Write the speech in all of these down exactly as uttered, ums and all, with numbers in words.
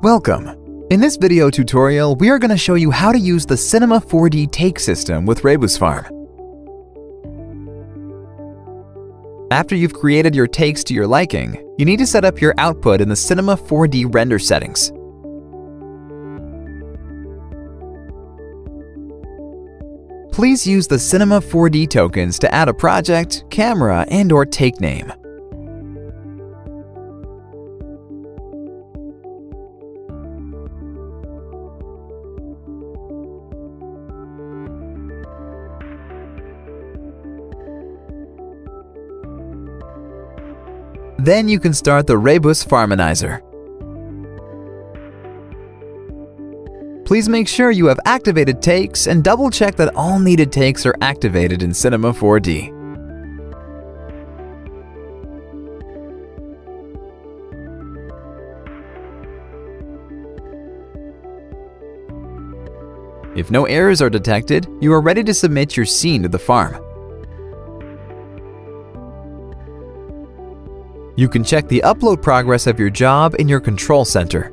Welcome! In this video tutorial, we are going to show you how to use the Cinema four D take system with RebusFarm. After you've created your takes to your liking, you need to set up your output in the Cinema four D render settings. Please use the Cinema four D tokens to add a project, camera, and or take name. Then you can start the RebusFarminizer. Please make sure you have activated takes and double check that all needed takes are activated in Cinema four D. If no errors are detected, you are ready to submit your scene to the farm. You can check the upload progress of your job in your control center.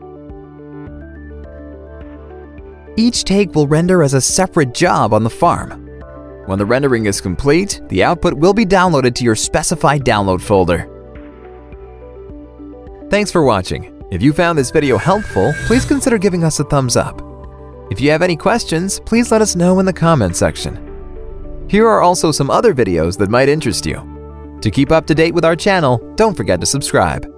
Each take will render as a separate job on the farm. When the rendering is complete, the output will be downloaded to your specified download folder. Thanks for watching. If you found this video helpful, please consider giving us a thumbs up. If you have any questions, please let us know in the comment section. Here are also some other videos that might interest you. To keep up to date with our channel, don't forget to subscribe.